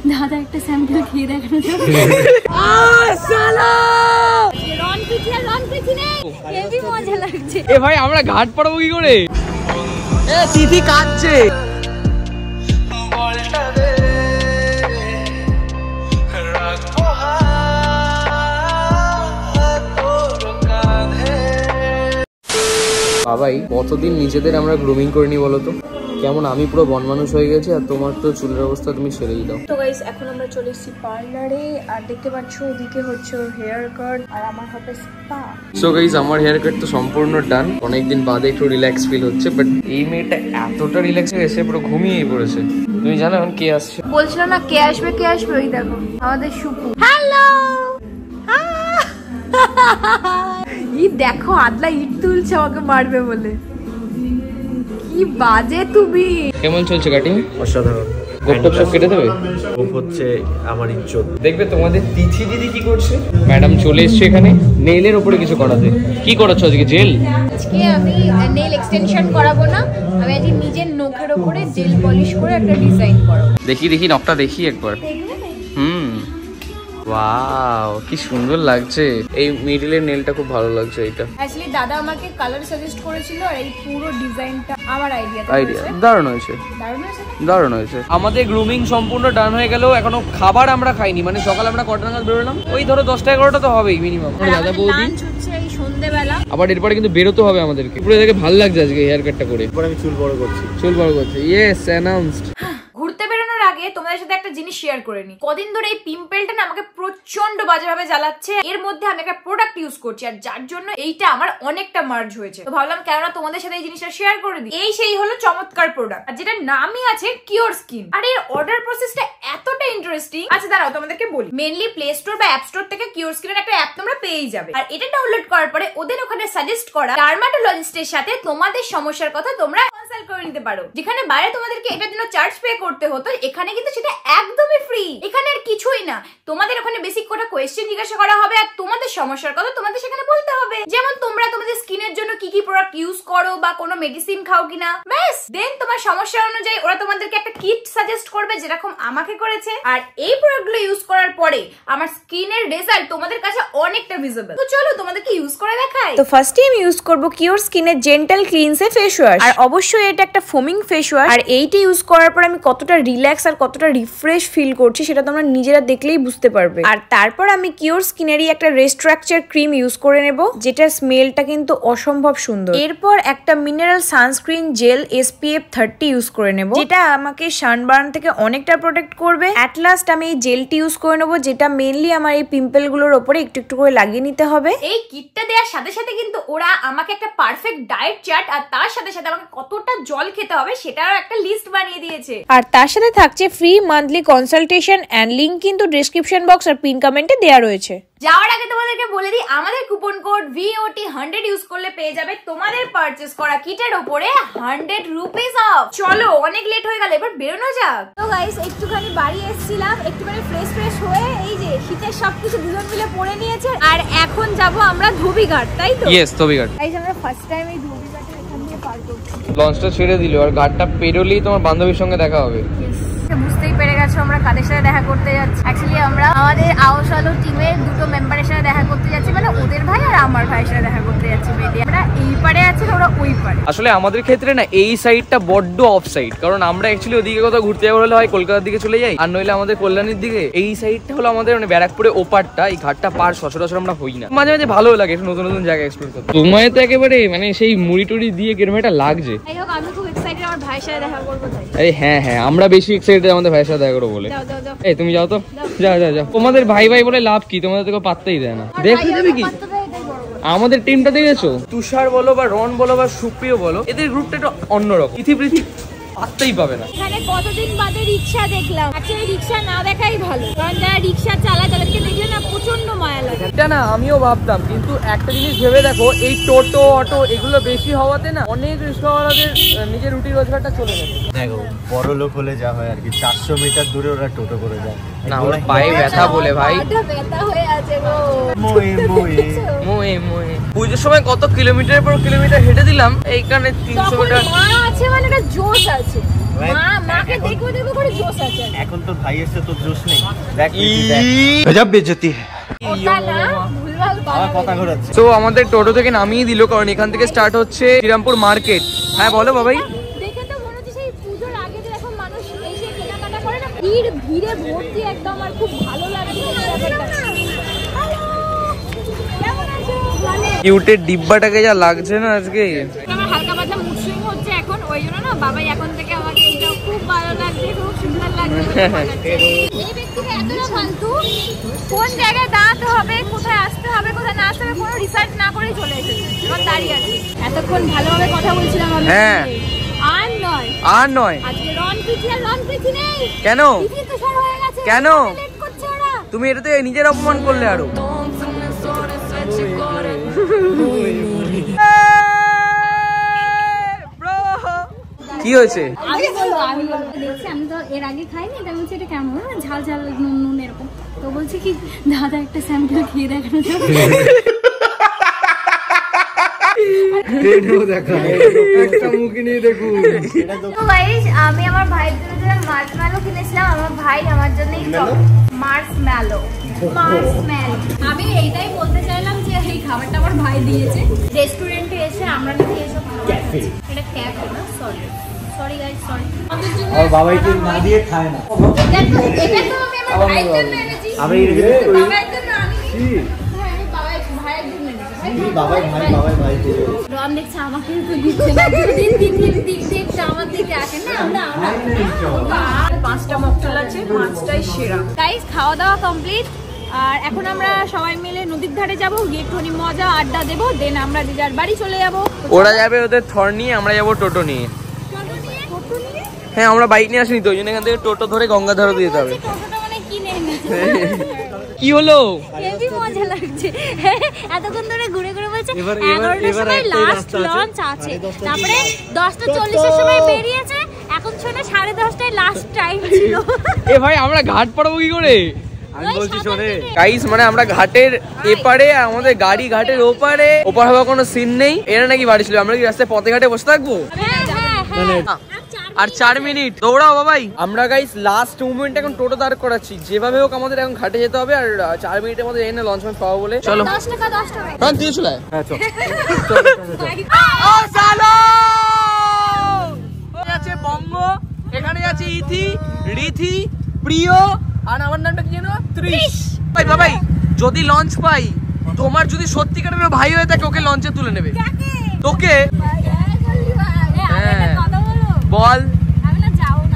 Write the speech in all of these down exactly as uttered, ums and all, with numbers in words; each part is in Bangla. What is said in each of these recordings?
দাদা একটা স্যাম্পল খেয়ে দেখানো যাবে। হেভি মজা লাগছে। এ ভাই আমরা ঘাট পাড়াবো কি করে? এ তিথি কাঁদছে। বাবাই কতদিন নিজেদের আমরা গ্রুমিং করিনি বলো তো? কেমন আমি পুরো বন মানুষ হয়ে গেছি আর তোমার তো চুলের অবস্থা তুমি ছেড়েই দাও। তো গাইস এখন আমরা চলে এসেছি পার্লারে আর দেখতে পাচ্ছ ওদিকে হচ্ছে ওর হেয়ার কাট আর আমার হবে স্পা। সো গাইস আমার হেয়ার কাট তো সম্পূর্ণ ডান। অনেকদিন বাদে একটু রিল্যাক্স ফিল হচ্ছে, বাট এই মেয়েটা এতটা রিল্যাক্স হয়ে গেছে পুরো ঘুমিয়েই পড়েছে। তুমি জানো এখন কে আসছে? বলছিল না কে আসবে কে আসবে, ওই দেখো আমাদের সুপু। হ্যালো ই দেখো আদলা ইট তুলছে আমাকে মারবে বলে। কি বাজে তুমি। কেমন চলছে কাটিং? অসাধারণ। গোপটপ সব কেটে দেবে? গোপ হচ্ছে আমার ইজ্জত। দেখবে তোমাদের তিথি দিদি কি করছে। ম্যাডাম চলে এসছে এখানে নেইলের উপরে কিছু করাতে। কি করাচ্ছ আজকে? জেল? আজকে আমি নেল এক্সটেনশন করাবো না, আমি আজকে নিজের নখের উপরে জেল পলিশ করে একটা ডিজাইন করাবো। দেখি দেখি নখটা দেখি একবার। হুম ওয়াও কি সুন্দর লাগছে। এই মিডলের নেলটা খুব ভালো লাগছে। এটা অ্যাকচুয়ালি দাদা আমাকে কালার সাজেস্ট করেছিল আর এই পুরো ডিজাইনটা আমার আইডিয়া। আইডিয়া দারুণ হয়েছে, দারুণ হয়েছে, দারুণ হয়েছে। আমাদের গ্রুমিং সম্পূর্ণ ডান হয়ে গেল, এখনো খাবার আমরা খাইনি। মানে সকালে আমরা কটা নাগাদ বেরোলাম? ওই ধরো দশটা এগারোটা তো হবেই মিনিমাম। দাদা বৌদি এই সন্ধ্যেবেলা আবার এরপরে কিন্তু বেরোতে হবে আমাদেরকে। পুরো দেখে ভালো লাগছে আজকে হেয়ার কাটটা করে। এরপর আমি চুল বড় করছি। চুল বড় করছি, ইয়েস অ্যানাউন্সড। ঘুরতে বেরোনোর আগে তোমাদের সাথে একটা জিনিস শেয়ার করে নি। কদিন ধরে এই পিম্পলটা না আমাকে প্রচন্ড বাজেভাবে জ্বালাচ্ছে। এর মধ্যে আমি একটা প্রোডাক্ট ইউজ করছি আর যার জন্য এইটা আমার অনেকটা মার্জ হয়েছে। তো ভাবলাম কেননা তোমাদের সাথে এই জিনিসটা শেয়ার করে দিই। এই সেই হলো চমৎকার প্রোডাক্ট আর যেটা নামই আছে কিউরস্কিন। আর এর অর্ডার প্রসেসটা এতটা ইন্টারেস্টিং। আচ্ছা দাঁড়াও তোমাদেরকে বলি। মেনলি প্লে স্টোর বা অ্যাপ স্টোর থেকে কিউরস্কিনের একটা অ্যাপ তোমরা পেয়েই যাবে। আর এটা ডাউনলোড করার পরে ওদের ওখানে সাজেস্ট করা ডার্মাটোলজিস্টের সাথে তোমাদের সমস্যার কথা তোমরা কনসাল্ট করে নিতে পারো। যেখানে বাইরে তোমাদেরকে এটার জন্য চার্জ পে করতে হতো, এখানে কিন্তু সেটা একদমই ফ্রি। এখানে আর কিছুই না, তোমাদের ওখানে বেসিক কোটা কোয়েশ্চেন জিজ্ঞাসা করা হবে আর তোমাদের সমস্যার কথা তোমাদের সেখানে বলতে হবে। যেমন তোমরা তোমাদের স্কিনের জন্য কি কি প্রোডাক্ট ইউজ করো বা কোনো মেডিসিন খাও কিনা, ব্যাস দেন তোমার সমস্যা অনুযায়ী ওরা তোমাদেরকে একটা কিট সাজেস্ট করবে যেরকম আমাকে করেছে। আর এই প্রোডাক্টগুলো ইউজ করার পরে আমার স্কিনের রেজাল্ট তোমাদের কাছে অনেকটা ভিজিবল। তো চলো তোমাদেরকে ইউজ করে দেখাই। তো ফার্স্টে আমি ইউজ করব কিউরস্কিনের জেন্টাল ক্লিনসে ফেস ওয়াশ। আর অবশ্যই এটা একটা ফোমিং ফেস ওয়াশ। আর এইটা ইউজ করার পর আমি কতটা রিল্যাক্স আর কতটা রিফ্রেশ ফিল করছি সেটা তোমরা নিজেরা দেখলেই বুঝতে পারবে। আর তারপর আমি কিউরস্কিনেরই একটা রেস্ট্রাকচার ক্রিম ইউজ করে নেব, যেটার স্মেলটা কিন্তু অসম্ভব সুন্দর। এরপর একটা mineral sunscreen gel S P F thirty use করে নেব, যেটা আমাকে সানবার্ন থেকে অনেকটা প্রোটেক্ট করবে। অ্যাট লাস্ট আমি এই জেলটি ইউজ করে নেব, যেটা মেনলি আমার এই পিম্পল গুলোর উপরে একটু একটু করে লাগিয়ে নিতে হবে। এই কিটটা দেওয়ার সাথে সাথে কিন্তু ওরা আমাকে একটা পারফেক্ট ডায়েট চার্ট আর তার সাথে সাথে আমাকে কতটা জল খেতে হবে সেটারও একটা লিস্ট বানিয়ে দিয়েছে। আর তার সাথে থাকছে free monthly consultation and link কিন্তু ডেসক্রিপশন বক্স আর পিন কমেন্টে দেওয়া রয়েছে। যাওয়ার আগে তোমাদেরকে বলে দিই, আমাদের coupon code V O T hundred use করলে পেয়ে যাবে তোমাদের পারচেজ করা কিটের উপরে হান্ড্রেড রুপিস অফ। চলো অনেক লেট হয়ে গেল, এবার বেরোনো যাক। তো গাইস একটুখানি বাড়ি এসেছিলাম, একটুখানি ফ্রেশ ফ্রেশ হয়ে এই যে শীতের সবকিছু দুজন মিলে পরে নিয়েছে আর এখন যাব আমরা ধোবিঘাট, তাই তো? ইয়েস ধোবিঘাট। গাইস আমরা ফার্স্ট টাইম এই ধোবিঘাটের এখান দিয়ে পার করছি। লঞ্চটা ছেড়ে দিল আর ঘাটটা পেরোলেই তোমার বান্ধবীর সঙ্গে দেখা হবে। বুঝতেই পেরে গেছো আমরা কাদের সাথে দেখা করতে যাচ্ছি। অ্যাকচুয়ালি আমরা আমাদের আও সালো টিমের দুটো মেম্বারের সাথে দেখা করতে যাচ্ছি, মানে ওদের ভাই আর আমার ভাইয়ের সাথে দেখা করতে যাচ্ছি। আমরা এই পারে আছি ওরা ওই পারে। আসলে আমাদের ক্ষেত্রে না এই সাইডটা বড্ড অফ সাইড, কারণ আমরা অ্যাকচুয়ালি ওদিকে কোথাও ঘুরতে যাবো হলে হয় কলকাতার দিকে চলে যাই আর নইলে আমাদের কল্যাণীর দিকে। এই সাইডটা হলো আমাদের মানে ব্যারাকপুরে ওপারটা, এই ঘাটটা পার সচরাচর আমরা হই না। মাঝে মাঝে ভালো লাগে একটু নতুন নতুন জায়গা এক্সপ্লোর করতে। তোমায় তো একেবারে মানে সেই মুড়ি টুড়ি দিয়ে কেরম একটা লাগছে। যাই হোক আমি খুব এক্সাইটেড আমার ভাইয়ের সাথে দেখা করবো তাই। আরে হ্যাঁ হ্যাঁ আমরা বেশি এক্সাইটেড আমাদের ভাইয়ের সাথে দেখা করবো বলে। এই তুমি যাও তো, যাও যাও যাও। তোমাদের ভাই ভাই বলে লাভ কি, তোমাদের তো পাত্তাই দেয় না। দেখতে দেবে কি আমাদের টিমটা দেখেছো? তুষার বলো বা রন বলো বা সুপ্রিয় বলো, এদের গ্রুপটা একটু অন্যরকম। তিথি প্রীতি পাত্তাই পাবে না। এখানে কতদিন বাদে রিকশা দেখলাম। অ্যাকচুয়ালি রিকশা না দেখাই ভালো, কারণ যারা রিকশা চালায় তাদেরকে দেখলে না প্রচন্ড মায়া লাগে। এটা না আমিও ভাবতাম, কিন্তু একটা জিনিস ভেবে দেখো, এই টোটো অটো এগুলো বেশি হওয়াতে না অনেক রিকশাওয়ালাদের নিজের রুটি রোজগারটা চলে গেছে। দেখো বড় লোক হলে যা হয় আর কি, চারশো মিটার দূরে ওরা টোটো করে যায় না, ওর পায়ে ব্যথা বলে ভাই ব্যথা হয়ে আছে গো। মোয়ে মোয়ে মোয়ে মোয়ে পুজোর সময় কত কিলোমিটার পর কিলোমিটার হেঁটে দিলাম, এইখানে তিনশো মিটার মা আছে মানে একটা জোশ আছে। মা মাকে দেখো দেখো করে জোশ আছে। এখন তো ভাই এসে তো জোশ নেই। দেখ গজব বেজতি ওটা না ভুলভাল কথা ঘোরাচ্ছে। তো আমাদের টোটো থেকে নামিয়ে দিল, কারণ এখান থেকে স্টার্ট হচ্ছে শ্রীরামপুর মার্কেট। হ্যাঁ বলো বাবাই। দেখে তো মনে হচ্ছে সেই পূজোর আগে যে এখন মানুষ এসে কেনাকাটা করে না, ভিড় ভিড়ে ভর্তি একদম, আর খুব ভালো লাগছে ব্যাপারটা। কেমন আছো? কিউটের ডিব্বাটাকে যা লাগছে না আজকে। আমার হালকা পাতলা মুড সুইং হচ্ছে এখন, ওই জন্য না বাবাই এখন থেকে আমাকে এটা খুব ভালো লাগছে, খুব সুন্দর লাগছে। এই ব্যক্তিটা এতটা ফালতু, কোন জায়গায় দাঁড়াতে হবে, কোথায় আসতে হবে, কোথায় না আসতে হবে কোনো রিসার্চ না করে চলে এসেছে। এখন দাঁড়িয়ে আছি, এতক্ষণ ভালোভাবে কথা বলছিলাম আমি। হ্যাঁ আর নয় আর নয় আজকে রন-প্রীথি আর রন-প্রীথি নেই। কেন? তিথিতুসার হয়ে গেছে। কেন? লেট করছে ওরা। তুমি এটাতে নিজের অপমান করলে আরো। কি হয়েছে? আমি বলবো আমি বলবো দেখছি, আমি তো এর আগে খাইনি, এটা বলছি এটা কেমন ঝাল ঝাল নুন নুন এরকম। তো বলছি কি দাদা একটা স্যাম্পল খেয়ে দেখানো যাবে। আমি আমার ভাইয়ের জন্য মার্শম্যালো কিনেছিলাম, আমার ভাই আমার জন্য মার্শম্যালো মার্শম্যালো আমি এইটাই বলতে চাইলাম যে এই খাবারটা আমার ভাই দিয়েছে। রেস্টুরেন্টে এসে আমরা নাকি এসব ক্যাফে। এটা ক্যাফে না, সরি সরি গাইস সরি। আর বাবাই তো না দিয়ে খায় না। দেখো এটা তো আমি আমার ভাইয়ের জন্য এনেছি, আমি এটা করি বাবার জন্য আনিনি। হ্যাঁ আমি বাবার ভাইয়ের জন্য এনেছি। বাবাই ভাই বাবাই ভাই রন দেখছে আমাকে তো দিচ্ছে না, দিন তিথির দিক দিকটা আমার দিকে আসে না। আমরা আমরা পাঁচটা মকটেল আছে, পাঁচটাই সেরা। গাইস খাওয়া দাওয়া কমপ্লিট, আর এখন আমরা সবাই মিলে নদীর ধারে যাবো, গিয়ে একটুখানি মজা আড্ডা দেবো, দেন আমরা যে যার বাড়ি চলে যাবো। ওরা যাবে ওদের থর নিয়ে, আমরা যাবো টোটো নিয়ে। হ্যাঁ আমরা বাইক নিয়ে আসিনি তো, ওই জন্য এখান থেকে টোটো ধরে গঙ্গাধারও দিয়ে যেতে হবে। টোটোটা মানে কিনে এনেছি। কি হলো? হেভি মজা লাগছে, এতক্ষণ ধরে ঘুরে ঘুরে বলছে এগারোটার সময় লাস্ট লঞ্চ আছে, তারপরে দশটা চল্লিশের সময় বেরিয়েছে, এখন শোনা সাড়ে দশটায় লাস্ট টাইম ছিল। এ ভাই আমরা ঘাট পাড়াবো কি করে? আমি বলছি শোনে গাইস, মানে আমরা ঘাটের এপারে, আমাদের গাড়ি ঘাটের ওপারে, ওপার হওয়ার কোনো সিন নেই। এরা নাকি বাড়ি ছিল, আমরা কি রাস্তায় পথে ঘাটে বসে থাকবো? আর চার মিনিট দৌড়াও বাবাই। আমরা গাইস লাস্ট মুভমেন্ট এখন টোটো দাঁড় করাচ্ছি, যেভাবে হোক আমাদের এখন ঘাটে যেতে হবে, আর চার মিনিটের মধ্যে এনে লঞ্চ ম্যাচ পাবো বলে। চলো দশ টাকা দশ টাকা হ্যাঁ দিয়ে চলে হ্যাঁ চল। ও সালো আছে বঙ্গ, এখানে আছে ইথি, রিথি, প্রিয়, আর আমার নামটা কি জানো? ত্রিশ। ভাই বাবাই যদি লঞ্চ পাই, তোমার যদি সত্যিকারের ভাই হয়ে থাকে, ওকে লঞ্চে তুলে নেবে। তোকে হ্যাঁ বল। আমি না যাও না,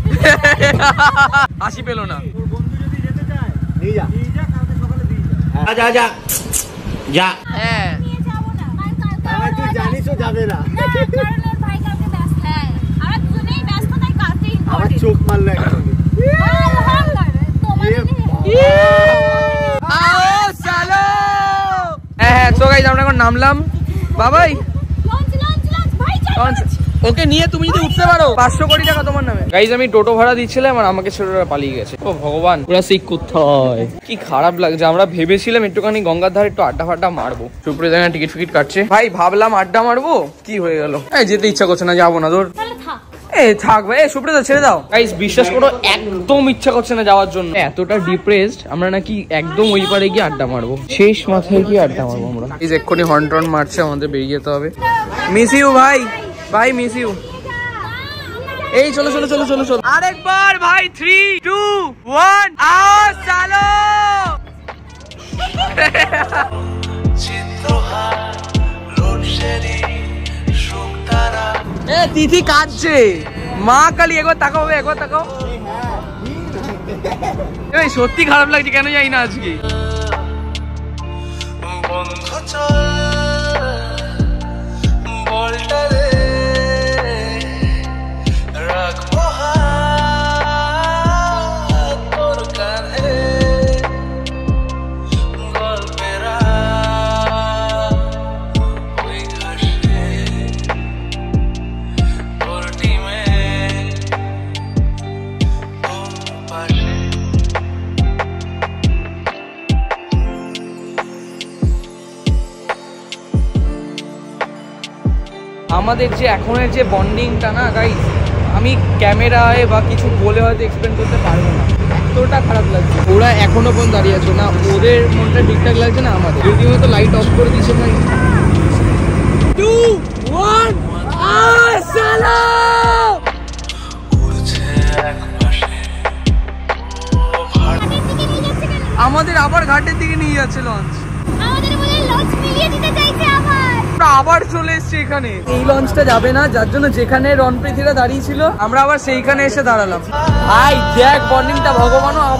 হাসি পেলো না। নিয়ে যা নিয়ে যা, কালকে সকালে দিয়ে যা। যা যা যা। হ্যাঁ নিয়ে যাবো না, আর তুই জানিস ও যাবে না। কারণ ওর ভাই কালকে ব্যস্ত। হ্যাঁ আমরা দুজনেই ব্যস্ত, তাই কালকে আবার চোখ মারলো একসঙ্গে। আও সালো। হ্যাঁ হ্যাঁ তো গাইস আমরা এখন নামলাম বাবাই। ওকে নিয়ে তুমি যদি উঠতে পারো পাঁচশো কোটি টাকা তোমার নামে। গাইস আমি টোটো ভাড়া দিচ্ছিলাম আর আমাকে ছেড়ে ওরা পালিয়ে গেছে। ও ভগবান, ওরা সেই কোথায়, কি খারাপ লাগছে। আমরা ভেবেছিলাম একটুখানি গঙ্গার ধারে একটু আড্ডা ফাড্ডা মারবো। সুপ্রিয় জায়গায় টিকিট ফিকিট কাটছে, ভাই ভাবলাম আড্ডা মারবো, কি হয়ে গেল। এই যেতে ইচ্ছা করছে না, যাবো না ধর। এ থাক ভাই, এ সুপ্রিয় ছেড়ে দাও। গাইস বিশ্বাস করো একদম ইচ্ছা করছে না যাওয়ার জন্য, এতটা ডিপ্রেসড আমরা নাকি একদম ওই পারে গিয়ে আড্ডা মারবো, শেষ মাথায় গিয়ে আড্ডা মারবো আমরা। এই যে এক্ষুনি হর্ন টর্ন মারছে, আমাদের বেরিয়ে যেতে হবে। মিস ইউ ভাই, ভাই মিস ইউ। এই চলো চলো চলো চলো চলো আরেকবার ভাই। থ্রি টু ওয়ান আও সালো। এ তিথি কাঁদছে, মা কালী একবার তাকাও, একবার তাকাও। এই সত্যি খারাপ লাগছে, কেন যাই না আজকে। আমাদের যে এখনের যে বন্ডিংটা না গাইস, আমি ক্যামেরায় বা কিছু বলে হয়তো এক্সপ্লেন করতে পারবো না, এতটা খারাপ লাগছে। ওরা এখনো পর্যন্ত দাঁড়িয়ে আছে না, ওদের মনটা ঠিকঠাক লাগছে না আমাদের। রীতিমতো লাইট অফ করে দিচ্ছে ভাই। টু ওয়ান আসসালাম। আমাদের আবার ঘাটের দিকে নিয়ে যাচ্ছে লঞ্চ। আমাদের বলে লঞ্চ মিলিয়ে দিতে চাইছে আবার। আমরা আবার চলে এসেছি এখানে। এই লঞ্চটা যাবে না, যার জন্য যেখানে রন-পৃথিরা দাঁড়িয়ে ছিল আমরা আবার সেইখানে এসে দাঁড়ালাম। আই দেখ বন্ডিংটা ভগবানও